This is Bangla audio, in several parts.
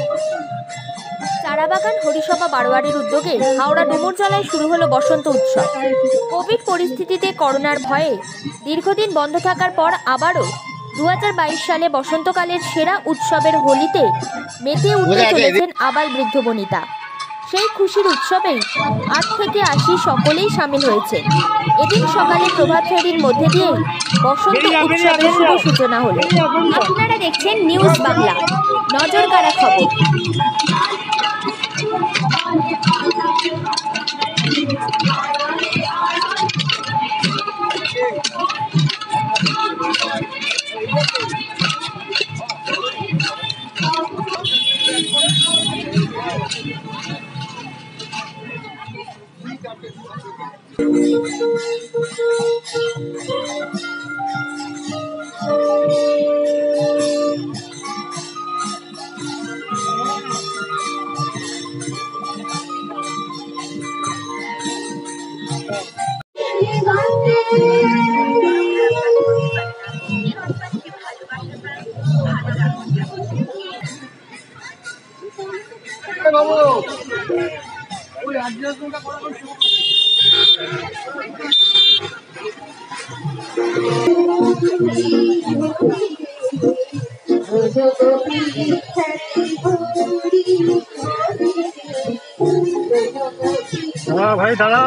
চারাবাগান হরিসভা বারোয়ারির উদ্যোগে হাওড়া ডুমুরজলায় শুরু হলো বসন্ত উৎসব। কোভিড পরিস্থিতিতে করোনার ভয়ে দীর্ঘদিন বন্ধ থাকার পর আবারও 2022 সালে বসন্তকালের সেরা উৎসবের হোলিতে মেতে উঠতে চলেছেন আবাল বৃদ্ধ বনিতা। সেই খুশির উৎসবেই 8 থেকে 80 সকলেই সামিল হয়েছে। এদিন সকালে প্রভাত ফেরির মধ্যে দিয়ে বসন্ত উৎসবের শুভ সূচনা হলো। আপনারা দেখছেন নিউজ বাংলা, নজর কাড়া খবর। हाँ भाई दादा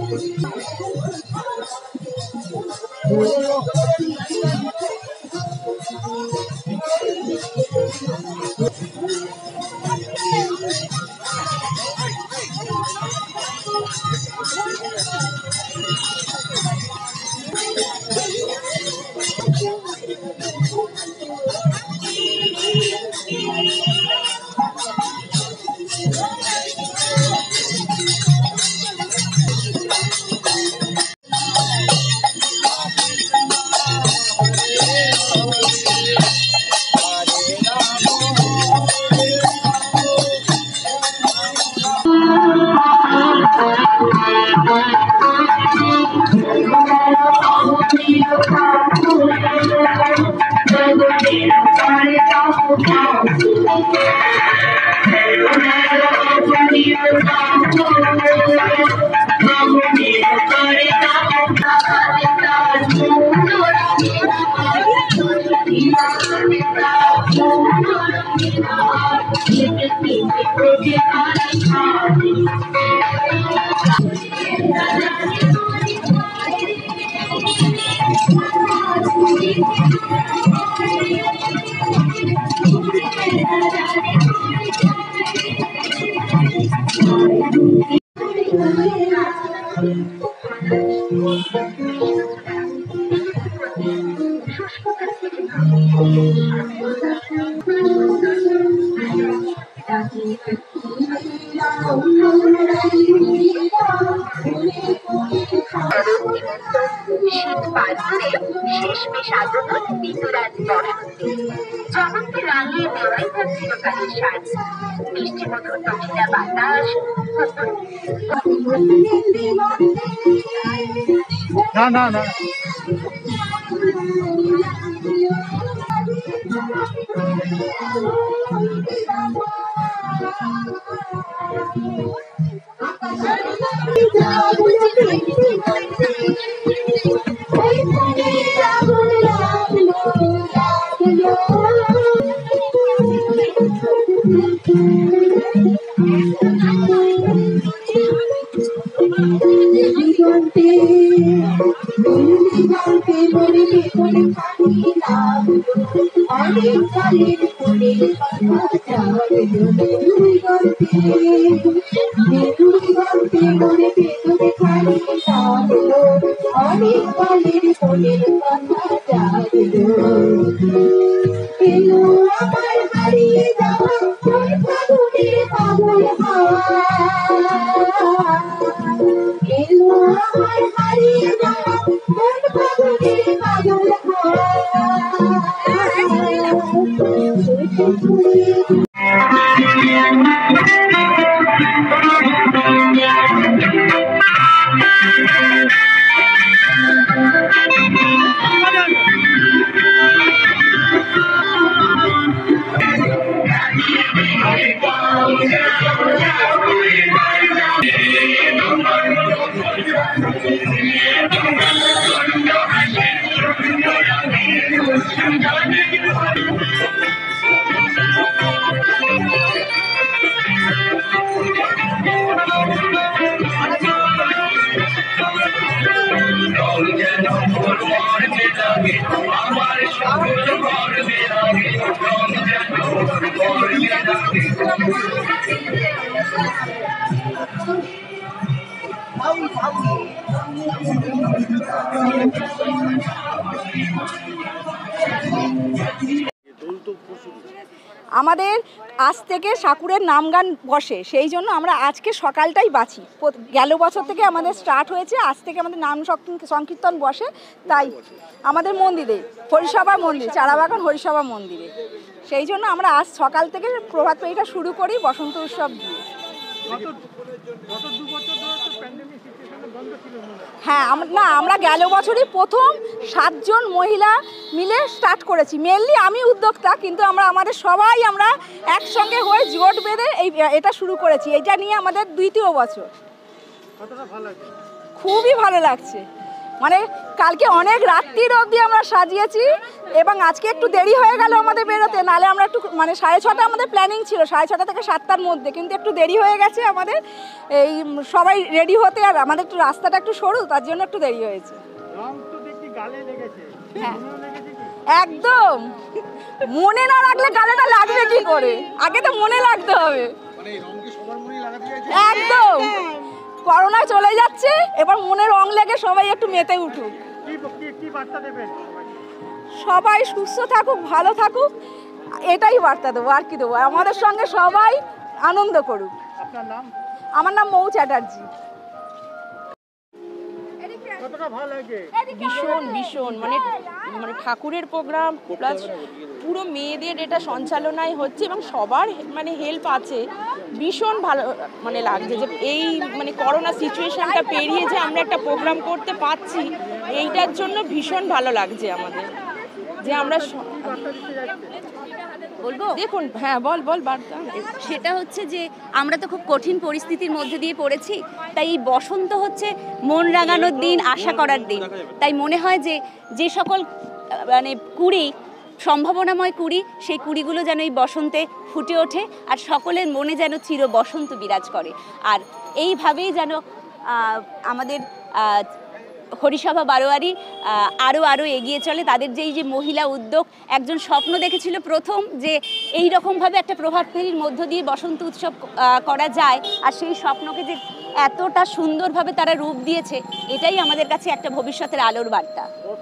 শীত পার করে শেষমেশ আগমন বিতুরাজ বসন্তে। জগৎকে রাঙিয়ে দেওয়াই তার চিরকালের সাজ। মিষ্টি মধুর দক্ষিণা বাতাস না না না আমাদের আজ থেকে ঠাকুরের নাম গান বসে, সেই জন্য আমরা আজকে সকালটাই বাঁচি। গেল বছর থেকে আমাদের স্টার্ট হয়েছে, আজ থেকে আমাদের নাম সংকীর্তন বসে। তাই আমাদের মন্দিরে হরিসভা মন্দির, চারাবাগান হরিসভা মন্দিরে, সেই জন্য আমরা আজ সকাল থেকে প্রভাত পেরিটা শুরু করি বসন্ত উৎসব দিয়ে। হ্যাঁ, আমরা গেল বছরই প্রথম 7 জন মহিলা মিলে স্টার্ট করেছি। মেনলি আমি উদ্যোক্তা, কিন্তু আমাদের সবাই আমরা একসঙ্গে হয়ে জোট বেঁধে এটা শুরু করেছি। এটা নিয়ে আমাদের 2য় বছর। খুবই ভালো লাগছে, মানে কালকে অনেক রাত্রির অবধি আমরা সাজিয়েছি এবং আজকে একটু দেরি হয়ে গেল আমাদের বেরোতে, নাহলে আমরা একটু মানে 6:30 আমাদের প্ল্যানিং ছিল, 6:30 থেকে 7টার মধ্যে, কিন্তু একটু দেরি হয়ে গেছে আমাদের এই সবাই রেডি হতে, আর আমাদের একটু রাস্তাটা একটু সরু, তার জন্য একটু দেরি হয়েছে। হ্যাঁ একদম, মনে না রাখলে গালেটা লাগবে কি করে, আগে তো মনে লাগতে হবে। একদম, করোনা চলে যাচ্ছে, এবার মনে রং লেগে সবাই একটু মেতে উঠুক। সবাই সুস্থ থাকুক, ভালো থাকুক, এটাই বার্তা দেবো, আর কি দেবো। আমাদের সঙ্গে সবাই আনন্দ করুক। আমার নাম মৌ চ্যাটার্জি। ভীষণ ভীষণ মানে ঠাকুরের প্রোগ্রাম প্লাস পুরো মেয়েদের এটা সঞ্চালনায় হচ্ছে এবং সবার মানে হেল্প আছে। ভীষণ ভালো মানে লাগছে যে এই মানে করোনা সিচুয়েশনটা পেরিয়ে যে আমরা একটা প্রোগ্রাম করতে পারছি, এইটার জন্য ভীষণ ভালো লাগছে আমাদের যে আমরা বলবো। দেখুন, হ্যাঁ বল বার্তা। সেটা হচ্ছে যে আমরা তো খুব কঠিন পরিস্থিতির মধ্যে দিয়ে পড়েছি, তাই এই বসন্ত হচ্ছে মন রাঙানোর দিন, আশা করার দিন। তাই মনে হয় যে সকল মানে কুড়ি, সম্ভাবনাময় কুড়ি, সেই কুড়িগুলো যেন এই বসন্তে ফুটে ওঠে আর সকলের মনে যেন চির বসন্ত বিরাজ করে। আর এইভাবেই যেন আমাদের হরিসভা বারোয়ারি আরও এগিয়ে চলে। তাদের যে মহিলা উদ্যোগ, একজন স্বপ্ন দেখেছিল প্রথম যে এই রকমভাবে একটা প্রভাত ফেরির মধ্য দিয়ে বসন্ত উৎসব করা যায়, আর সেই স্বপ্নকে যে এতটা সুন্দরভাবে তারা রূপ দিয়েছে, এটাই আমাদের কাছে একটা ভবিষ্যতের আলোর বার্তা।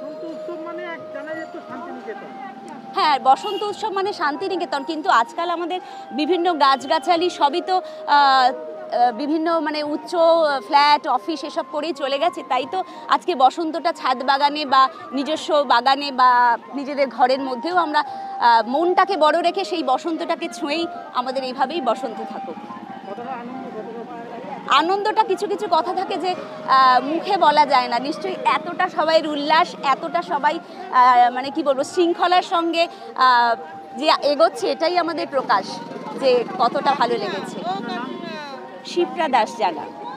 হ্যাঁ, বসন্ত উৎসব মানে শান্তিনিকেতন, কিন্তু আজকাল আমাদের বিভিন্ন গাছগাছালি সবই তো বিভিন্ন মানে উচ্চ ফ্ল্যাট, অফিস এসব করেই চলে গেছে। তাই তো আজকে বসন্তটা ছাদ বাগানে বা নিজস্ব বাগানে বা নিজেদের ঘরের মধ্যেও আমরা মনটাকে বড় রেখে সেই বসন্তটাকে ছুঁয়েই আমাদের এইভাবেই বসন্ত থাকুক। আনন্দটা কিছু কিছু কথা থাকে যে মুখে বলা যায় না। নিশ্চয়ই এতটা সবাইয়ের উল্লাস, এতটা সবাই মানে কি বলবো, শৃঙ্খলার সঙ্গে যে এগোচ্ছে, এটাই আমাদের প্রকাশ যে কতটা ভালো লেগেছে। শিপ্রা দাস জানা।